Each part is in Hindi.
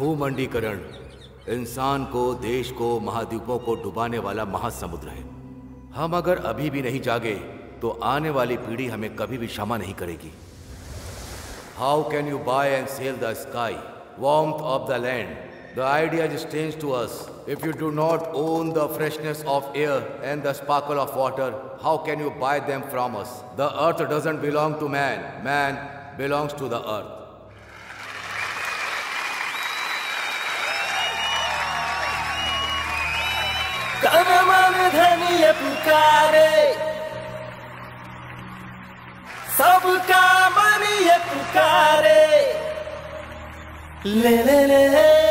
भूमंडीकरण इंसान को, देश को, महाद्वीपों को डुबाने वाला महासमुद्र है। हम अगर अभी भी नहीं जागे तो आने वाली पीढ़ी हमें कभी भी क्षमा नहीं करेगी। How can you buy and sell the sky, warmth of the land? The idea is strange to us. If you do not own the freshness of air and the sparkle of water, how can you buy them from us? The earth doesn't belong to man. Man belongs to the earth. तन मन धन ये पुकारे, सबका मन ये पुकारे, ले ले ले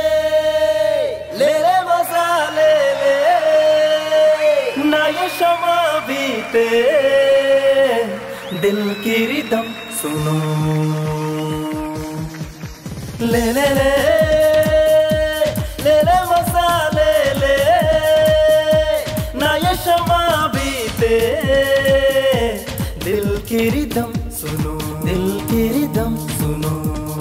ले ले मजा ले ले, ना ये शमा बीते, दिल की रिदम सुनो, ले ले ले ले ले मजा ले ले, ना ये शमा बीते, दिल की रिदम सुनो, दिल की रिदम सुनो।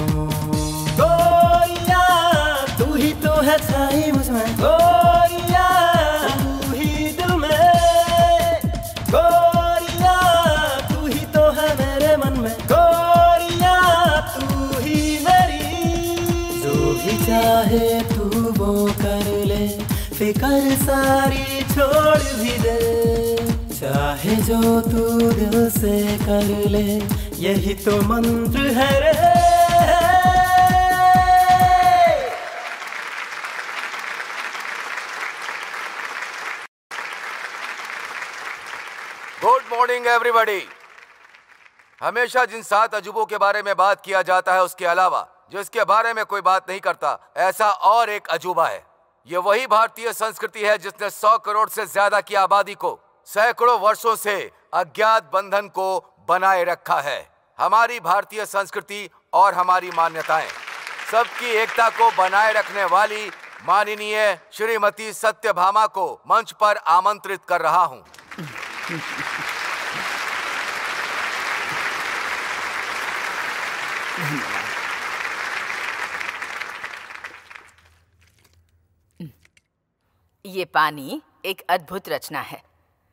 है छाई मुझमें गोरिया, तू ही दिल में गोरिया, तू ही तो है मेरे मन में गोरिया, तू ही मेरी। जो भी चाहे तू वो कर ले, फिकर सारी छोड़ भी दे, चाहे जो तू दिल से कर ले, यही तो मंत्र है रे। Good morning everybody. हमेशा जिन 7 अजूबों के बारे में बात किया जाता है, उसके अलावा जिसके बारे में कोई बात नहीं करता, ऐसा और एक अजूबा है। ये वही भारतीय संस्कृति है जिसने 100 करोड़ से ज्यादा की आबादी को सैकड़ों वर्षों से अज्ञात बंधन को बनाए रखा है। हमारी भारतीय संस्कृति और हमारी मान्यताएं, सबकी एकता को बनाए रखने वाली माननीय श्रीमती सत्यभामा को मंच पर आमंत्रित कर रहा हूं। ये पानी एक अद्भुत रचना है।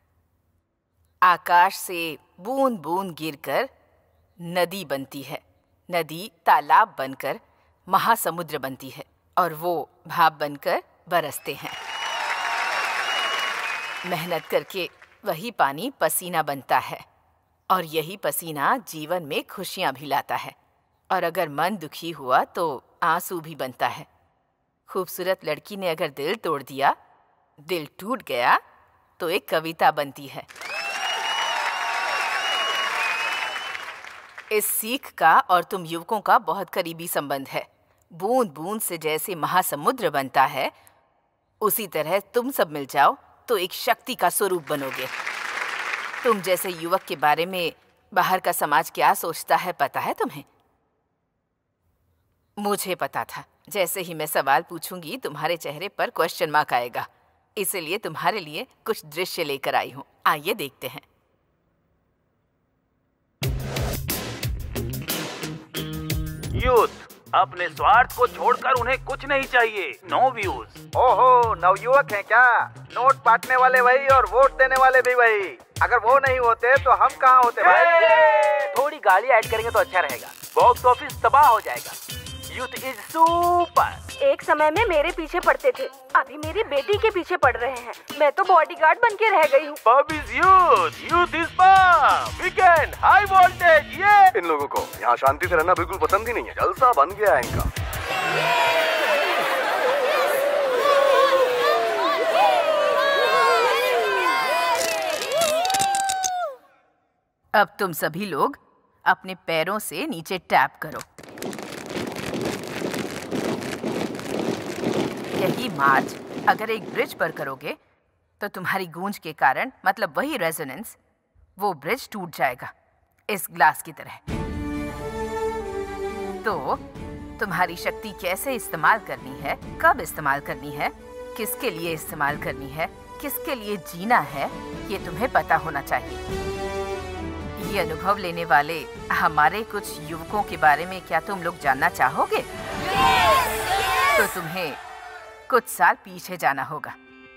आकाश से बूंद बूंद गिरकर नदी बनती है, नदी तालाब बनकर महासमुद्र बनती है, और वो भाप बनकर बरसते हैं। मेहनत करके वही पानी पसीना बनता है, और यही पसीना जीवन में खुशियां भी लाता है। और अगर मन दुखी हुआ तो आंसू भी बनता है। खूबसूरत लड़की ने अगर दिल तोड़ दिया, दिल टूट गया, तो एक कविता बनती है। इस सीख का और तुम युवकों का बहुत करीबी संबंध है। बूंद बूंद से जैसे महासमुद्र बनता है, उसी तरह तुम सब मिल जाओ तो एक शक्ति का स्वरूप बनोगे। तुम जैसे युवक के बारे में बाहर का समाज क्या सोचता है पता है तुम्हें? मुझे पता था। जैसे ही मैं सवाल पूछूंगी तुम्हारे चेहरे पर क्वेश्चन मार्क आएगा, इसलिए तुम्हारे लिए कुछ दृश्य लेकर आई हूं। आइए देखते हैं। यूथ अपने स्वार्थ को छोड़कर उन्हें कुछ नहीं चाहिए। No views. ओहो, नवयुवक हैं क्या? नोट बांटने वाले वही और वोट देने वाले भी वही। अगर वो नहीं होते तो हम कहाँ होते भाई? थोड़ी गाली ऐड करेंगे तो अच्छा रहेगा। बॉक्स ऑफिस तबाह हो जाएगा। Youth is super. एक समय में मेरे पीछे पड़ते थे, अभी मेरी बेटी के पीछे पड़ रहे हैं। मैं तो बॉडीगार्ड बन के रह गई हूँ। Pub is youth, youth is pub. Weekend high voltage. ये इन लोगों को यहाँ शांति से रहना बिल्कुल पसंद ही नहीं है। जलसा बन गया है इनका। अब तुम सभी लोग अपने पैरों से नीचे टैप करो। यही मार्च अगर एक ब्रिज पर करोगे तो तुम्हारी गूंज के कारण, मतलब वही रेजोनेंस, वो ब्रिज टूट जाएगा इस ग्लास की तरह। तो तुम्हारी शक्ति कैसे इस्तेमाल करनी है, कब इस्तेमाल करनी है, किसके लिए इस्तेमाल करनी है, किसके लिए जीना है, ये तुम्हें पता होना चाहिए। ये अनुभव लेने वाले हमारे कुछ युवकों के बारे में क्या तुम लोग जानना चाहोगे? तो तुम्हें कुछ साल पीछे जाना होगा।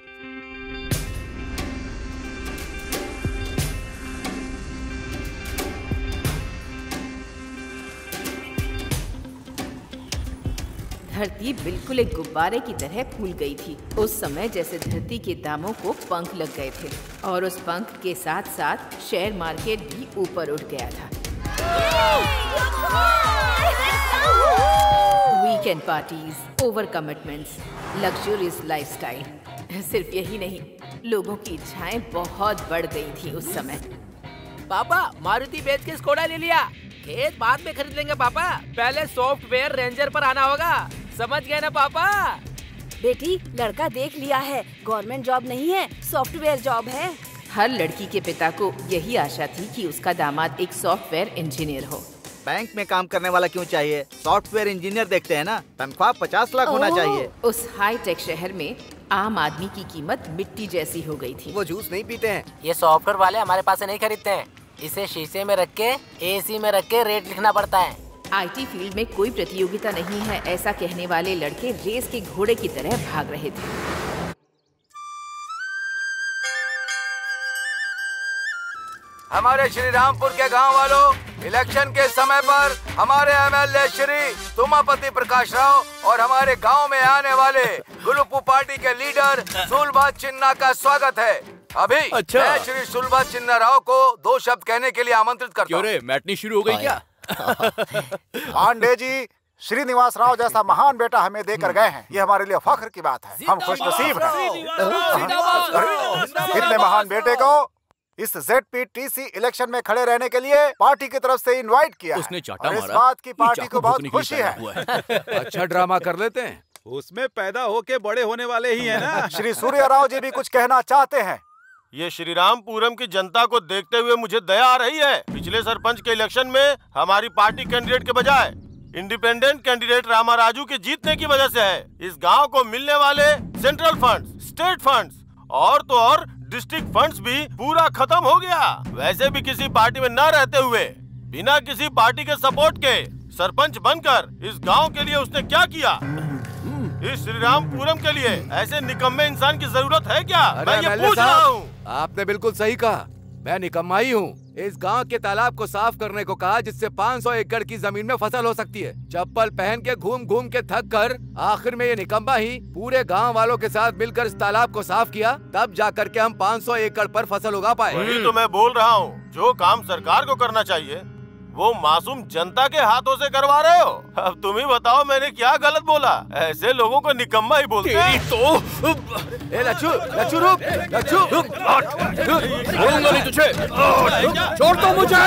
धरती बिल्कुल एक गुब्बारे की तरह फूल गई थी उस समय, जैसे धरती के दामों को पंख लग गए थे और उस पंख के साथ साथ शेयर मार्केट भी ऊपर उठ गया था। Weekend parties, over commitments, luxurious lifestyle. सिर्फ यही नहीं, लोगों की इच्छाएं बहुत बढ़ गई थी उस समय। पापा, मारुति बेच के स्कोडा ले लिया। खेत बाद में खरीद लेंगे पापा, पहले सॉफ्टवेयर रेंजर पर आना होगा। समझ गए ना पापा? बेटी, लड़का देख लिया है, गवर्नमेंट जॉब नहीं है, सॉफ्टवेयर जॉब है। हर लड़की के पिता को यही आशा थी कि उसका दामाद एक सॉफ्टवेयर इंजीनियर हो। बैंक में काम करने वाला क्यों चाहिए? सॉफ्टवेयर इंजीनियर देखते हैं ना, तनख्वाह 50 लाख होना चाहिए। उस हाई टेक शहर में आम आदमी की कीमत मिट्टी जैसी हो गई थी। वो जूस नहीं पीते हैं। ये सॉफ्टवेयर वाले हमारे पास से नहीं खरीदते हैं। इसे शीशे में रख के एसी में रख के रेट लिखना पड़ता है। आईटी फील्ड में कोई प्रतियोगिता नहीं है, ऐसा कहने वाले लड़के रेस के घोड़े की तरह भाग रहे थे। हमारे श्री रामपुर के गांव वालों, इलेक्शन के समय पर हमारे एमएलए श्री तुमापति प्रकाश राव और हमारे गांव में आने वाले गुलुपू पार्टी के लीडर सुलभा चिन्ना का स्वागत है। अभी मैं श्री सुलभा चिन्ना राव को 2 शब्द कहने के लिए आमंत्रित करता हूँ। क्यों रे, मैटनी शुरू हो गई क्या? पांडे जी, श्रीनिवास राव जैसा महान बेटा हमें देकर गए हैं, ये हमारे लिए फख्र की बात है। हम खुशनसीब हैं। इतने महान बेटे को इस ZPTC इलेक्शन में खड़े रहने के लिए पार्टी की तरफ से इनवाइट किया है। उसने चाटा और इस मारा। बात की पार्टी को बहुत खुशी है। अच्छा ड्रामा कर लेते हैं। उसमें पैदा होके बड़े होने वाले ही है ना। श्री सूर्य राव जी भी कुछ कहना चाहते हैं। ये श्री रामपुरम की जनता को देखते हुए मुझे दया आ रही है। पिछले सरपंच के इलेक्शन में हमारी पार्टी कैंडिडेट के बजाय इंडिपेंडेंट कैंडिडेट रामा राजू के जीतने की वजह से है इस गांव को मिलने वाले सेंट्रल फंड्स, स्टेट फंड्स और तो और डिस्ट्रिक्ट फंड्स भी पूरा खत्म हो गया। वैसे भी किसी पार्टी में न रहते हुए बिना किसी पार्टी के सपोर्ट के सरपंच बनकर इस गांव के लिए उसने क्या किया? इस श्री रामपुरम के लिए ऐसे निकम्मे इंसान की जरूरत है क्या? मैं ये पूछ रहा हूँ। आपने बिल्कुल सही कहा, मैं निकम्मा ही हूँ। इस गांव के तालाब को साफ करने को कहा जिससे 500 एकड़ की जमीन में फसल हो सकती है। चप्पल पहन के घूम घूम के थक कर आखिर में ये निकम्मा ही पूरे गांव वालों के साथ मिलकर इस तालाब को साफ किया, तब जाकर के हम 500 एकड़ पर फसल उगा पाए। वही तो मैं बोल रहा हूँ, जो काम सरकार को करना चाहिए वो मासूम जनता के हाथों से करवा रहे हो। अब तुम ही बताओ मैंने क्या गलत बोला? ऐसे लोगों को निकम्मा ही बोलते हैं। लच्छू रुक, लच्छू छोड़ूंगा नहीं तुझे। छोड़ दो मुझे।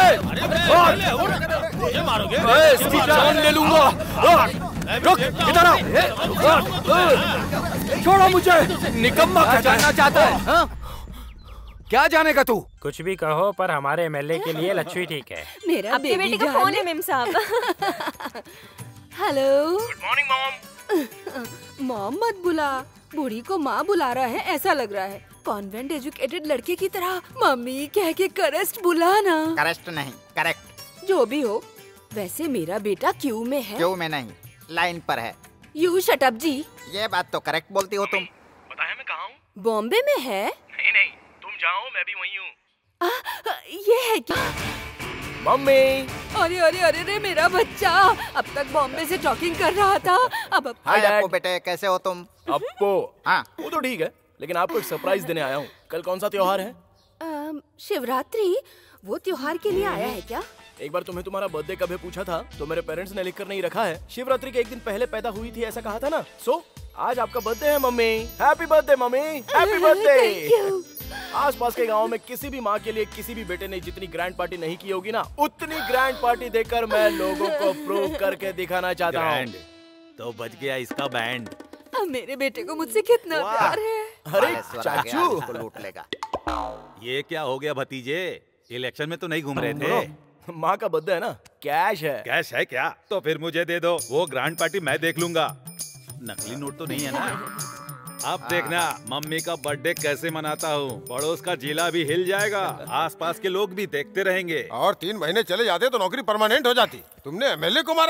इसकी जान ले लूंगा। रुक, इधर आओ। छोड़ो मुझे। निकम्मा क्या जानना चाहता है? क्या जानेगा तू? कुछ भी कहो, पर हमारे एमएलए के लिए लच्छू ही ठीक है। मेरा बेटी का फोन है मेम साहब। Hello. Good morning mom. Mom मत बुला, बूढ़ी को माँ बुला रहा है ऐसा लग रहा है। कॉन्वेंट एजुकेटेड लड़के की तरह मम्मी कह के करेक्ट बुला ना। करेक्ट नहीं, करेक्ट। जो भी हो, वैसे मेरा बेटा क्यू में है। क्यों में नहीं, लाइन पर है। यू शट अप जी। ये बात तो करेक्ट बोलती हो तुम। बताया मैं कहाँ हूँ? बॉम्बे में है? नहीं, तुम जाओ, मैं भी वहीं हूँ। ये है क्या? मम्मी। अरे अरे अरे अरे मेरा बच्चा अब तक बॉम्बे से टॉकिंग कर रहा था। अब हाय अप्पू बेटे, कैसे हो तुम? अप्पू? हाँ, वो तो ठीक है, लेकिन आपको एक सरप्राइज देने आया हूँ। कल कौन सा त्योहार है? शिवरात्रि। वो त्योहार के लिए आया है क्या? एक बार तुम्हें तुम्हारा बर्थडे कब है पूछा था तो मेरे पेरेंट्स ने लिख कर नहीं रखा है। शिवरात्रि के एक दिन पहले पैदा हुई थी ऐसा कहा था ना। सो आज आपका बर्थडे है मम्मी। हैप्पी बर्थडे मम्मी, हैप्पी बर्थडे। आसपास के गांव में किसी भी माँ के लिए किसी भी बेटे ने जितनी ग्रैंड पार्टी नहीं की होगी ना, उतनी ग्रैंड पार्टी देकर मैं लोगों को प्रूव करके दिखाना चाहता हूँ। तो बच गया इसका बैंड। मेरे बेटे को मुझसे कितना प्यार है। अरे चाचू, लूट लेगा। ये क्या हो गया भतीजे? इलेक्शन में तो नहीं घूम रहे थे। माँ का बर्थडे है ना, कैश है। कैश है क्या? तो फिर मुझे दे दो, वो ग्रैंड पार्टी मैं देख लूंगा। नकली नोट तो नहीं है ना? अब देखना मम्मी का बर्थडे कैसे मनाता हूँ। पड़ोस का जिला भी हिल जाएगा, आसपास के लोग भी देखते रहेंगे। और 3 महीने चले जाते तो नौकरी परमानेंट हो जाती। तुमने एमएलए को मारा।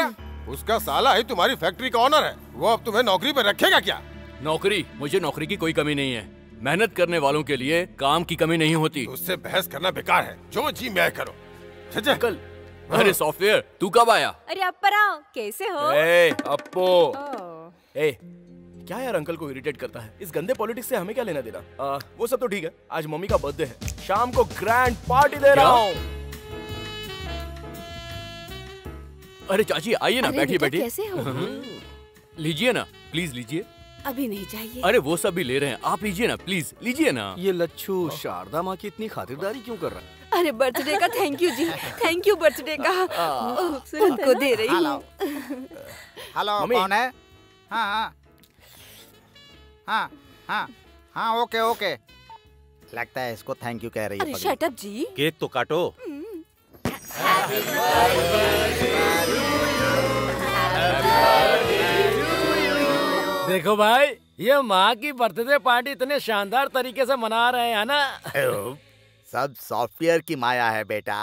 उसका साला ही तुम्हारी फैक्ट्री का ऑनर है। वो अब तुम्हें नौकरी पर रखेगा क्या? नौकरी? मुझे नौकरी की कोई कमी नहीं है। मेहनत करने वालों के लिए काम की कमी नहीं होती। उससे बहस करना बेकार है। जो जी मैं करो। कल अरे सॉफ्टवेयर, तू कब आया? अरे अप्पराव, कैसे हो? अप्पो। क्या यार अंकल को इरिटेट करता है? इस गंदे पॉलिटिक्स से हमें क्या लेना देना? वो सब तो ठीक है। आज मम्मी का बर्थडे है, शाम को ग्रैंड पार्टी दे रहा हूँ। अरे चाची आइए ना, बैठिए बैठिए। कैसे हो? लीजिए ना, प्लीज लीजिए। अभी नहीं चाहिए। अरे वो सब भी ले रहे हैं, आप लीजिए ना, प्लीज लीजिए ना। ये लच्छू शारदा माँ की इतनी खातिरदारी क्यों कर रहा है? अरे बर्थडे का थैंक यू जी, थैंक यू बर्थडे का। उनको दे रही हूँ। हेलो, कौन है? हाँ हाँ हाँ हाँ हाँ, ओके ओके। लगता है इसको थैंक यू कह रही है। अरे शट अप जी। केक तो काटो। देखो भाई, ये माँ की बर्थडे पार्टी इतने शानदार तरीके से मना रहे हैं ना। सब सॉफ्टवेयर की माया है बेटा।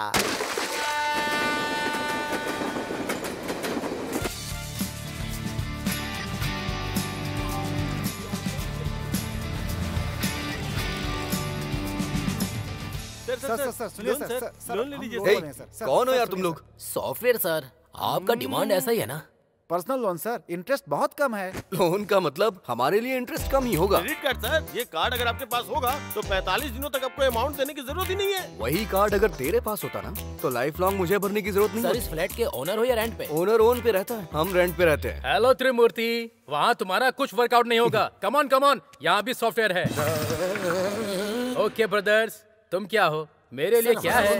सर सुनिए सर, लोन ले लीजिए सर। कौन हो यार तुम लोग? सॉफ्टवेयर सर, आपका डिमांड ऐसा ही है ना? पर्सनल लोन सर, इंटरेस्ट बहुत कम है। लोन का मतलब हमारे लिए इंटरेस्ट कम ही होगा। क्रेडिट कार्ड सर, ये कार्ड अगर आपके पास होगा तो 45 दिनों तक आपको अमाउंट देने की जरूरत ही नहीं है। वही कार्ड अगर तेरे पास होता ना तो लाइफ लॉन्ग मुझे भरने की जरूरत नहीं। सर, इस फ्लैट के ओनर हो या रेंट पे? ओनर ओन पे रहता है, हम रेंट पे रहते हैं। हेलो त्रिमूर्ति, वहाँ तुम्हारा कुछ वर्कआउट नहीं होगा। कम ऑन, यहाँ भी सॉफ्टवेयर है। ओके ब्रदर्स, तुम क्या हो? मेरे लिए क्या है?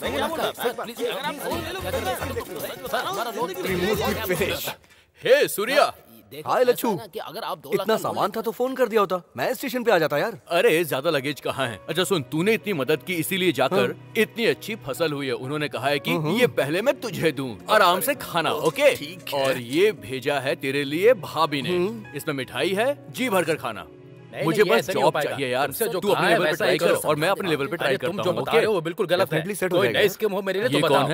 हे सूर्या। हाय लच्छू, इतना सामान था तो फोन कर दिया होता, मैं स्टेशन पे आ जाता यार। अरे ज्यादा लगेज कहाँ है? अच्छा सुन, तूने इतनी मदद की इसीलिए जाकर इतनी अच्छी फसल हुई है। उन्होंने कहा है कि ये पहले मैं तुझे दूं, आराम से खाना। ओके, और ये भेजा है तेरे लिए भाभी ने। इसमें मिठाई है, जी भर कर खाना। मुझे बस जॉब चाहिए यार। तू अपने लेवल पे ट्राई कर और मैं अपने लेवल पे ट्राई करता हूँ। तुम जो बता रहे हो वो बिल्कुल गलत है। कोई नई स्कीम हो मेरे लिए तो बताओ।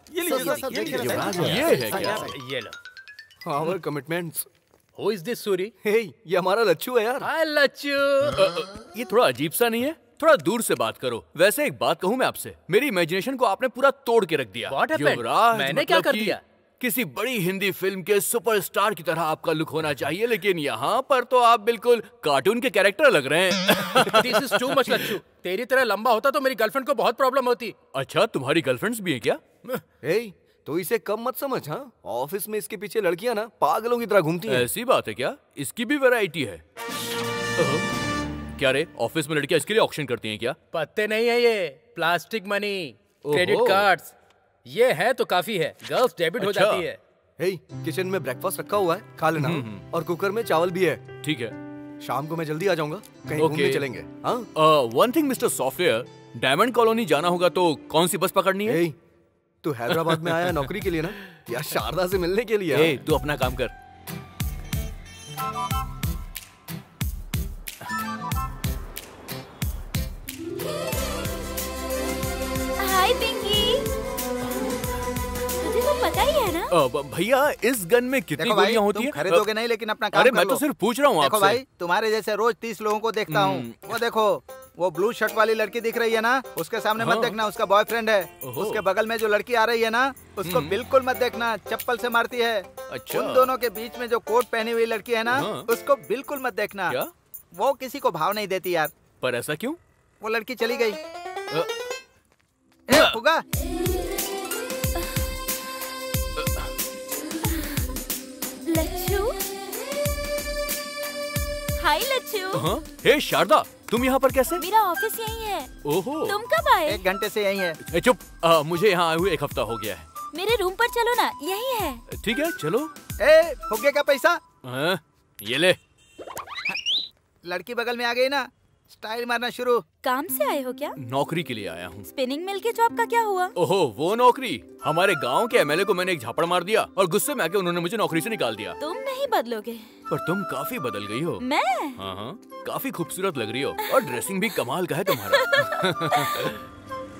ये है क्या? ये लो। Our commitments. Who is this Suri? Hey, ये हमारा लच्छू है यार। हाय लच्छू। ये थोड़ा अजीब सा नहीं है? थोड़ा दूर से बात करो। वैसे एक बात कहूँ मैं आपसे, मेरी इमेजिनेशन को आपने पूरा तोड़ के रख दिया। What happened? युवराज, मैंने क्या कर दिया? किसी बड़ी हिंदी फिल्म के सुपरस्टार की तरह आपका लुक होना चाहिए, लेकिन यहाँ पर तो आप बिल्कुल कार्टून के कैरेक्टर लग रहे हैं। This is too much Lachhu. तेरी तरह लंबा होता तो मेरी गर्लफ्रेंड को बहुत प्रॉब्लम होती। अच्छा, तुम्हारी गर्लफ्रेंड्स भी हैं क्या? Hey, तो इसे कम मत समझ। हाँ, ऑफिस में इसके पीछे लड़कियां ना पागलों की तरह घूमती हैं। ऐसी बात है क्या? इसकी भी वैरायटी है? क्या रे, ऑफिस में लड़कियां इसके लिए ऑक्शन करती हैं क्या? पत्ते नहीं है ये, प्लास्टिक मनी, क्रेडिट कार्ड्स। ये है तो काफी है, गर्ल्स डेबिट हो जाती है। हे, किचन में ब्रेकफास्ट रखा हुआ है, खा लेना। और कुकर में चावल भी है। ठीक है, शाम को मैं जल्दी आ जाऊंगा, कहीं घूमने चलेंगे। हाँ, one thing mister software, diamond colony जाना होगा तो कौन सी बस पकड़नी है? तू हैदराबाद में आया नौकरी के लिए ना, या शारदा से मिलने के लिए? तू अपना काम कर। हाय पिंकी, तुझे तो पता ही है ना? भैया, इस गन में कितनी गोलियां होती हैं? खरीदोगे नहीं लेकिन अपना काम अरे कर मैं लो। तो सिर्फ पूछ रहा हूँ आपसे। देखो भाई, तुम्हारे जैसे रोज 30 लोगों को देखता हूँ। वो देखो, वो ब्लू शर्ट वाली लड़की दिख रही है ना, उसके सामने मत देखना, उसका बॉयफ्रेंड है। उसके बगल में जो लड़की आ रही है ना, उसको बिल्कुल मत देखना, चप्पल से मारती है। अच्छा। उन दोनों के बीच में जो कोट पहनी हुई लड़की है ना, उसको बिल्कुल मत देखना। क्या? वो किसी को भाव नहीं देती यार। पर ऐसा क्यों? वो लड़की चली गई। होगा। लच्छू, हाय लच्छू। हे शारदा, तुम यहाँ पर कैसे? मेरा ऑफिस यही है। ओहो, तुम कब आए? 1 घंटे से यही है। चुप, मुझे यहाँ आए हुए 1 हफ्ता हो गया है। मेरे रूम पर चलो ना, यही है। ठीक है, चलो। फुग्गे का पैसा? ये ले। लड़की बगल में आ गई ना, स्टाइल मारना शुरू। काम से आए हो क्या? नौकरी के लिए आया हूँ। स्पिनिंग मिल के जॉब का क्या हुआ? ओहो, वो नौकरी। हमारे गांव के एमएलए को मैंने एक झापड़ मार दिया और गुस्से में आके उन्होंने मुझे नौकरी से निकाल दिया। तुम नहीं बदलोगे। पर तुम काफी बदल गई हो। मैं? हाँ, काफी खूबसूरत लग रही हो और ड्रेसिंग भी कमाल का है तुम्हारा।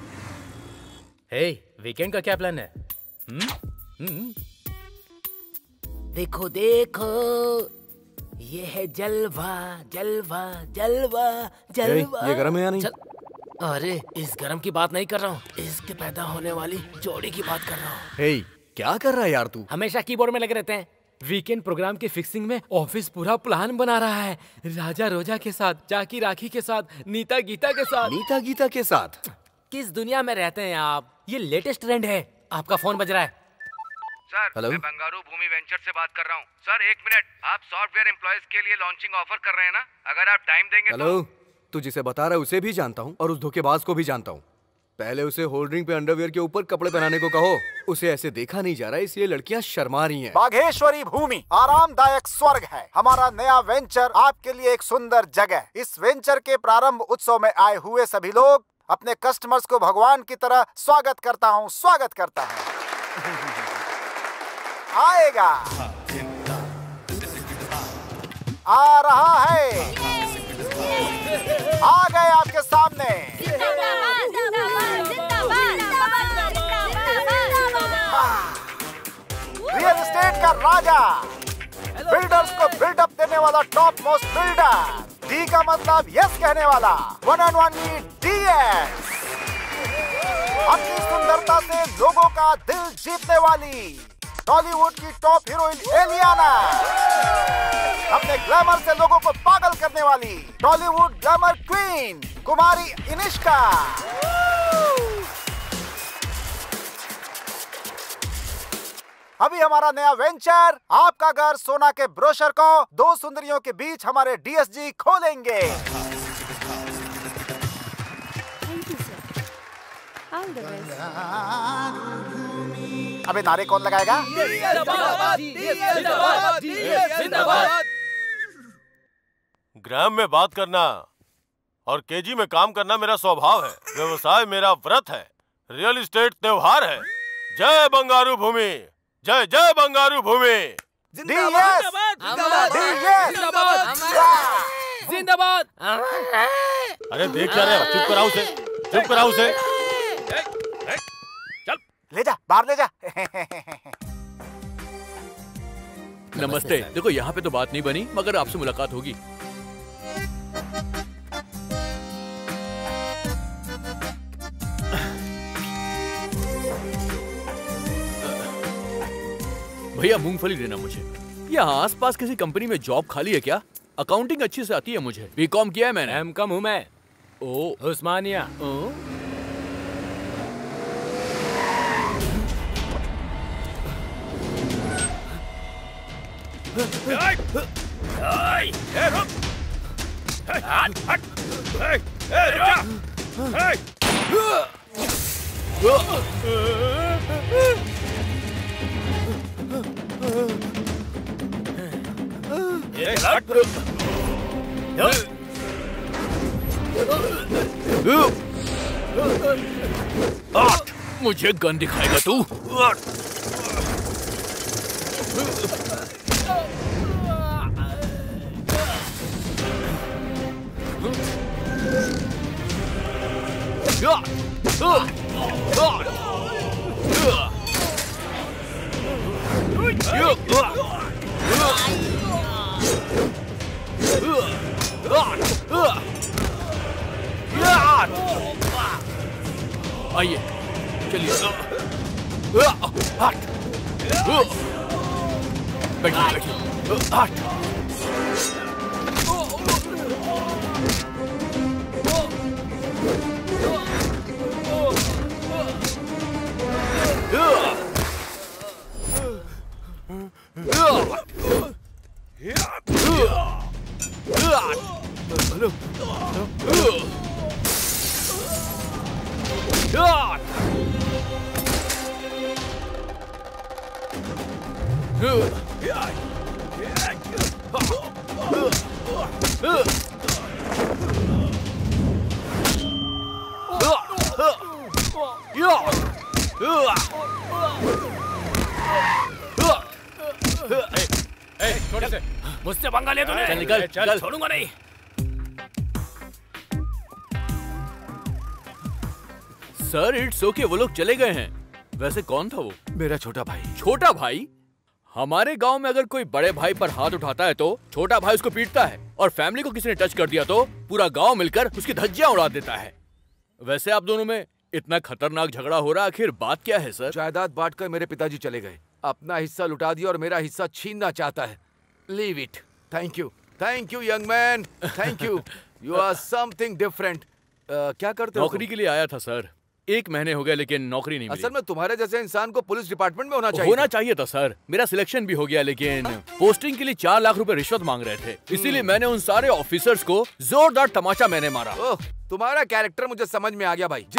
हे, वीकेंड का क्या प्लान है? देखो देखो, ये है जलवा जलवा जलवा जलवा। ये गरम है या नहीं? अरे इस गरम की बात नहीं कर रहा हूँ, इसके पैदा होने वाली जोड़ी की बात कर रहा हूँ। हे, क्या कर रहा है यार तू? हमेशा कीबोर्ड में लगे रहते हैं। वीकेंड प्रोग्राम की फिक्सिंग में ऑफिस पूरा प्लान बना रहा है। राजा रोजा के साथ, जाकी राखी के साथ, नीता गीता के साथ। नीता गीता के साथ? किस दुनिया में रहते हैं आप? ये लेटेस्ट ट्रेंड है। आपका फोन बज रहा है। Sir, hello? मैं बंगारू भूमि वेंचर से बात कर रहा हूँ। सर 1 मिनट, आप सॉफ्टवेयर एम्प्लॉयज के लिए लॉन्चिंग ऑफर कर रहे हैं ना? अगर आप टाइम देंगे हेलो, तू जिसे बता रहा है उसे भी जानता हूँ और उस धोखेबाज को भी जानता हूँ। पहले उसे होल्डरिंग पे अंडरवियर के ऊपर कपड़े पहनाने को कहो। उसे ऐसे देखा नहीं जा रहा, इसलिए लड़कियां शर्मा रही हैं। बाघेश्वरी भूमि आरामदायक स्वर्ग है। हमारा नया वेंचर आपके लिए एक सुंदर जगह। इस वेंचर के प्रारंभ उत्सव में आए हुए सभी लोग अपने कस्टमर्स को भगवान की तरह स्वागत करता हूँ, स्वागत करता है। आएगा, आ रहा है, आ गए आपके सामने। रियल एस्टेट का राजा, बिल्डर्स को बिल्डअप देने वाला टॉप मोस्ट बिल्डर। डी का मतलब यस कहने वाला, वन एंड ओनली DS। अपनी सुंदरता से लोगों का दिल जीतने वाली टॉलीवुड की टॉप हीरोइन एलियाना। अपने ग्लैमर से लोगों को पागल करने वाली टॉलीवुड ग्लैमर क्वीन कुमारी इनिष्का। अभी हमारा नया वेंचर आपका घर सोना के ब्रोशर को 2 सुंदरियों के बीच हमारे DSG खोलेंगे। अबे नारे कौन लगाएगा? ग्राम में बात करना और केजी में काम करना मेरा स्वभाव है। व्यवसाय मेरा व्रत है। रियल एस्टेट त्योहार है। जय बंगारू भूमि, जय जय बंगारू भूमि। जिंदाबाद। अरे देख क्या रहे हो? चुप कराओ उसे, चुप कराओ उसे। ले जा, बाहर ले जा। नमस्ते। देखो यहाँ पे तो बात नहीं बनी, मगर आपसे मुलाकात होगी। भैया मूंगफली देना मुझे। यहाँ आसपास किसी कंपनी में जॉब खाली है क्या? अकाउंटिंग अच्छी से आती है मुझे। बीकॉम किया है मैंने। M.Com हूँ मैं। ओ, उस्मानिया। मुझे गन दिखाएगा तू? आइए चलिए। हट, बैठिए बैठिए। हट। मुझसे पंगा ले तूने? चल निकल, चल। छोड़ूंगा नहीं। सर इट्स ओके, वो लोग चले गए हैं। वैसे कौन था वो? मेरा छोटा भाई। छोटा भाई? हमारे गांव में अगर कोई बड़े भाई पर हाथ उठाता है तो छोटा भाई उसको पीटता है, और फैमिली को किसी ने टच कर दिया तो पूरा गांव मिलकर उसकी धज्जियां उड़ा देता है। वैसे आप दोनों में इतना खतरनाक झगड़ा हो रहा, आखिर बात क्या है सर? जायदाद बांटकर मेरे पिताजी चले गए, अपना हिस्सा लुटा दिया और मेरा हिस्सा छीनना चाहता है। Leave it. Thank you young man, thank you. You are something different. क्या करते हो? नौकरी के लिए आया था सर, 1 महीने हो गए लेकिन नौकरी नहीं मिली। असल में तुम्हारे जैसे इंसान को पुलिस डिपार्टमेंट में होना चाहिए था सर। मेरा सिलेक्शन भी हो गया लेकिन पोस्टिंग के लिए 4 लाख रुपए रिश्वत मांग रहे थे, इसीलिए मैंने उन सारे ऑफिसर्स को जोरदार तमाचा मैंने मारा। ओह, तुम्हारा कैरेक्टर मुझे समझ में आ गया भाई।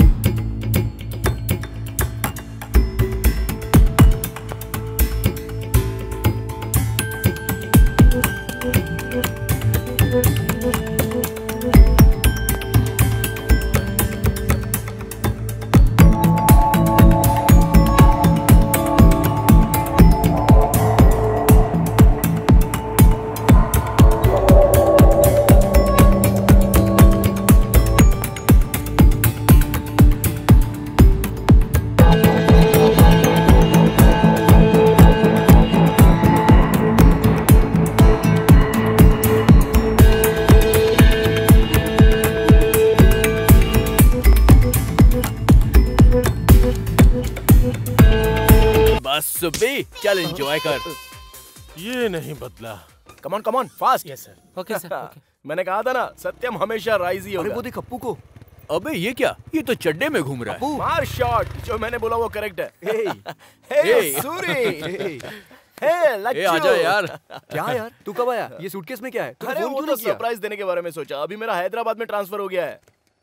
चल एंजॉय कर। ये नहीं बदला। Come on fast. Yes sir. Okay sir. मैंने कहा था ना, सत्यम हमेशा राइज ही होगा। अरे वो देख अप्पू को। अबे ये क्या, ये तो चड्डे में घूम रहा है। मार शॉट, जो मैंने बोला वो करेक्ट है। हे सूरी, हे लच्चू, आजा यार। क्या यार, तू कब आया? ये सूटकेस में क्या है? अरे वो तो सरप्राइज देने के बारे में सोचा। अभी मेरा हैदराबाद में ट्रांसफर हो गया है।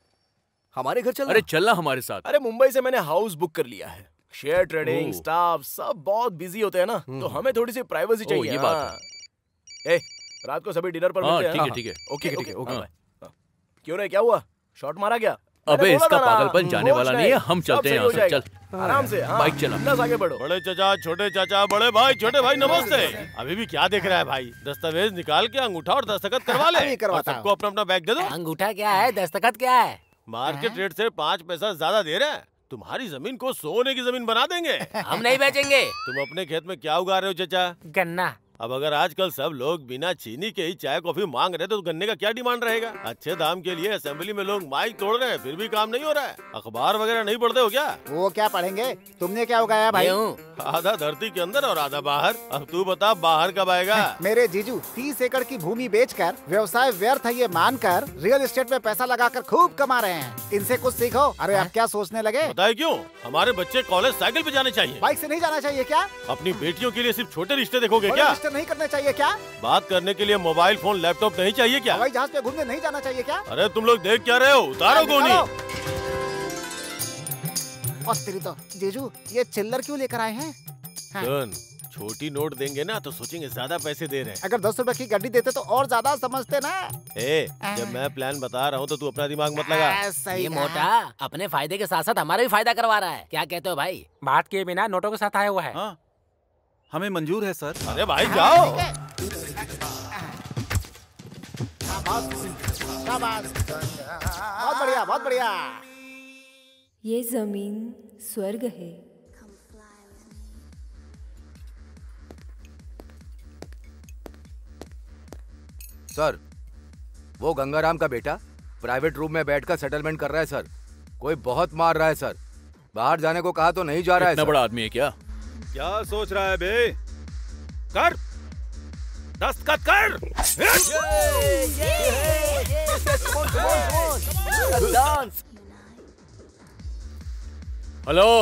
हमारे घर चलना? अरे चलना हमारे साथ। अरे मुंबई से मैंने हाउस बुक कर लिया है। शेयर ट्रेडिंग, स्टाफ सब बहुत बिजी होते हैं ना, तो हमें थोड़ी सी प्राइवेसी चाहिए। ये बात है। रात को सभी डिनर पर मिलते हैं। ठीक है। ओके। क्यों रे, क्या हुआ? शॉट मारा क्या? अबे इसका पागलपन जाने वाला नहीं है, हम चलते हैं यहाँ से। चल आराम से, बाइक चला। बस आगे बढ़ो। बड़े चाचा, छोटे चाचा, बड़े भाई, छोटे भाई, नमस्ते। अभी भी क्या देख रहा है भाई? दस्तावेज निकाल के अंगूठा और दस्तखत करवा ले। सबको अपना अपना बैग दे दो। अंगूठा क्या है, दस्तखत क्या है? मार्केट रेट से 5 पैसा ज्यादा दे रहे हैं। तुम्हारी जमीन को सोने की जमीन बना देंगे। हम नहीं बेचेंगे। तुम अपने खेत में क्या उगा रहे हो चाचा? गन्ना। अब अगर आजकल सब लोग बिना चीनी के ही चाय कॉफी मांग रहे तो गन्ने का क्या डिमांड रहेगा? अच्छे दाम के लिए असेंबली में लोग माइक तोड़ रहे हैं, फिर भी काम नहीं हो रहा है। अखबार वगैरह नहीं पढ़ते हो क्या? वो क्या पढ़ेंगे? तुमने क्या उगाया भाई? आधा धरती के अंदर और आधा बाहर। अब तू बता बाहर कब आएगा? मेरे जीजू 30 एकड़ की भूमि बेचकर व्यवसाय व्यर्थ है ये मानकर रियल एस्टेट में पैसा लगाकर खूब कमा रहे हैं। इनसे कुछ सीखो। अरे आप क्या सोचने लगे? बताए क्यों? हमारे बच्चे कॉलेज साइकिल पे जाने चाहिए। बाइक से नहीं जाना चाहिए क्या? अपनी बेटियों के लिए सिर्फ छोटे रिश्ते देखोगे क्या? नहीं करने चाहिए क्या? बात करने के लिए मोबाइल फोन लैपटॉप नहीं चाहिए क्या? हवाई जहाज पे घूमने नहीं जाना चाहिए क्या? अरे तुम लोग देख क्या रहे हो? उतारो गोनी। और तेरी तो जीजू ये चिल्लर क्यों लेकर आए हैं? सुन, छोटी नोट देंगे ना तो सोचेंगे ज्यादा पैसे दे रहे हैं। अगर 10 रुपए की गड्डी देते तो और ज्यादा समझते ना। जब मैं प्लान बता रहा हूँ तो तू अपना दिमाग मत लगा। ये मोटा अपने फायदे के साथ साथ हमारा भी फायदा करवा रहा है। क्या कहते हो भाई? बात किए बिना नोटों के साथ आया हुआ है। हाँ, हमें मंजूर है सर। अरे भाई जाओ। बहुत बढ़िया, बहुत बढ़िया। ये जमीन स्वर्ग है। सर, वो गंगाराम का बेटा प्राइवेट रूम में बैठकर सेटलमेंट कर रहा है सर। कोई बहुत मार रहा है सर। बाहर जाने को कहा तो नहीं जा रहा है। इतना बड़ा आदमी है क्या? क्या सोच रहा है बे? कर, दस्तखत कर। हेलो,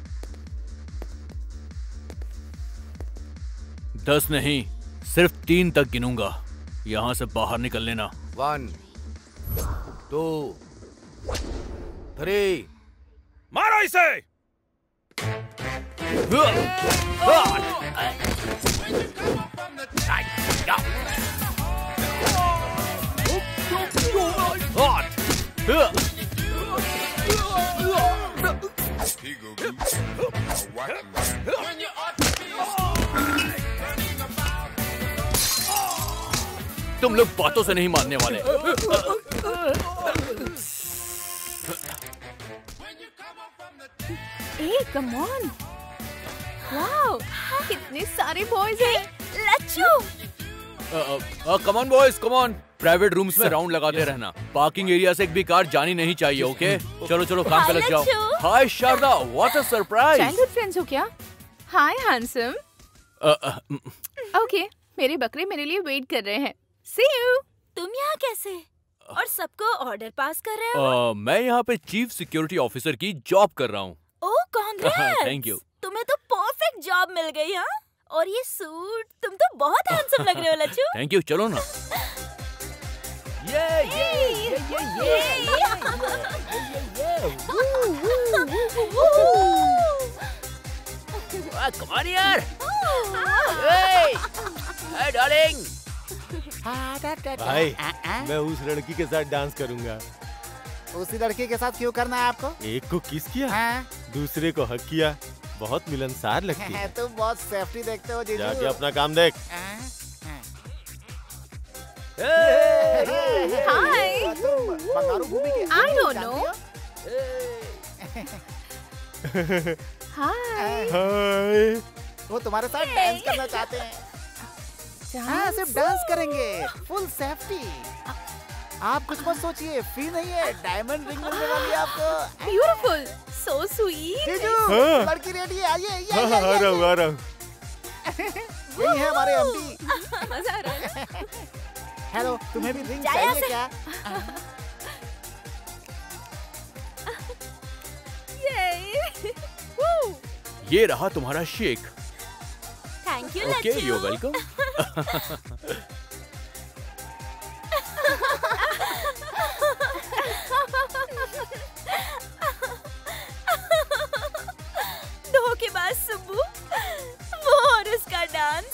10 नहीं, सिर्फ 3 तक गिनूंगा। यहाँ से बाहर निकल लेना। 1 2 3। मारो इसे। तुम लोग बातों से नहीं मानने वाले। ए, कम ऑन। वाओ, कितने सारे बॉयज हैं। Lachchu, come on boys, come on. Private rooms में राउंड लगाते रहना। पार्किंग एरिया से एक भी कार जानी नहीं चाहिए, ओके? चलो चलो काम पे लग जाओ। Hi Sharada, what a surprise. Childhood friends हो क्या? हाय हैंडसम। ओके, मेरे बकरे मेरे लिए वेट कर रहे हैं। See you. तुम यहाँ कैसे? और सबको ऑर्डर पास कर रहे हो? मैं यहाँ पे चीफ सिक्योरिटी ऑफिसर की जॉब कर रहा हूँ। Oh congrats. Thank you. तुम्हें तो परफेक्ट जॉब मिल गई। हाँ, और ये सूट, तुम तो बहुत हैंडसम लग रहे हो लच्छू। थैंक यू, चलो ना। Come on यार। Hey, darling। भाई, मैं उस लड़की के साथ डांस करूंगा। उसी लड़की के साथ क्यों करना है आपको? एक को किस किया, दूसरे को हक किया। बहुत मिलनसार लगती है। तुम बहुत सेफ्टी देखते हो जीजू। जाके अपना काम देख। हाय। बंगारू भूमि के I don't know। हाय। वो तुम्हारे साथ डांस करना चाहते हैं। हाँ, सिर्फ डांस करेंगे, फुल सेफ्टी। आप कुछ मत सोचिए, फी नहीं है, डायमंड रिंग मिलने वाली है आपको। Beautiful, so sweet. जीजू, लड़की रेडी है, आइए। आ रहा हूँ। यही है हमारे एमडी। मजा आ रहा है। हेलो, तुम्हें भी रिंग चाहिए क्या? ये रहा तुम्हारा shake. Thank you okay, you welcome. धोखेबाज सुब्बू, वो और उसका डांस।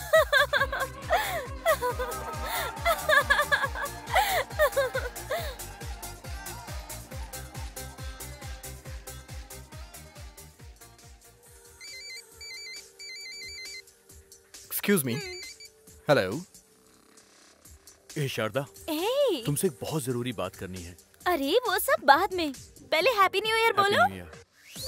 Excuse me. हेलो। ए शारदा, Hey, तुमसे एक बहुत जरूरी बात करनी है। अरे वो सब बाद में, पहले हैप्पी न्यू ईयर बोलो। Happy New Year।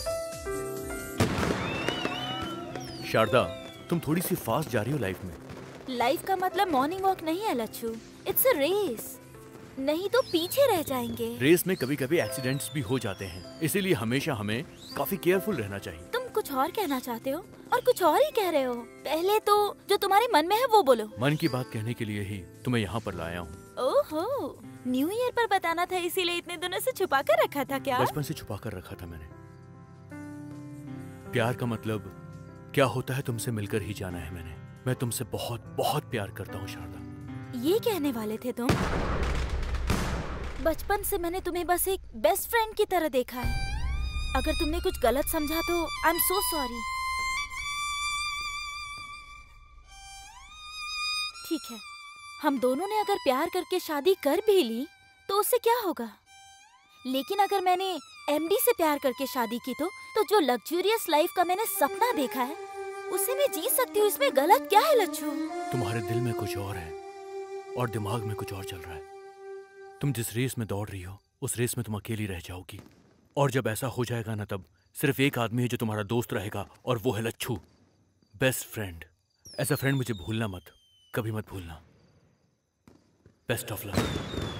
शारदा, तुम थोड़ी सी फास्ट जा रही हो लाइफ में। लाइफ का मतलब मॉर्निंग वॉक नहीं है लच्छू, इट्स अ रेस। नहीं तो पीछे रह जाएंगे। रेस में कभी कभी एक्सीडेंट्स भी हो जाते हैं, इसीलिए हमेशा हमें काफी केयरफुल रहना चाहिए। तुम कुछ और कहना चाहते हो और कुछ और ही कह रहे हो। पहले तो जो तुम्हारे मन में है वो बोलो। मन की बात कहने के लिए ही तुम्हें यहाँ पर लाया हूँ। ओहो, न्यू ईयर पर बताना था, इसीलिए इतने दिनों से छुपा कर रखा था क्या? बचपन से छुपा कर रखा था मैंने। प्यार का मतलब क्या होता है तुमसे मिलकर ही जाना है मैंने। मैं तुमसे बहुत बहुत प्यार करता हूँ शारदा। ये कहने वाले थे तुम? बचपन से मैंने तुम्हें बस एक बेस्ट फ्रेंड की तरह देखा है। अगर तुमने कुछ गलत समझा तो आई एम सो सॉरी। ठीक है, हम दोनों ने अगर प्यार करके शादी कर भी ली तो उससे क्या होगा? लेकिन अगर मैंने एमडी से प्यार करके शादी की तो जो लग्जूरियस लाइफ का मैंने सपना देखा है उसे मैं जी सकती हूँ। इसमें गलत क्या है लच्छू? तुम्हारे दिल में कुछ और है और दिमाग में कुछ और चल रहा है। तुम जिस रेस में दौड़ रही हो उस रेस में तुम अकेली रह जाओगी, और जब ऐसा हो जाएगा ना तब सिर्फ एक आदमी है जो तुम्हारा दोस्त रहेगा, और वो है Lachchu, best friend. As a friend मुझे भूलना मत, कभी मत भूलना। Best of luck.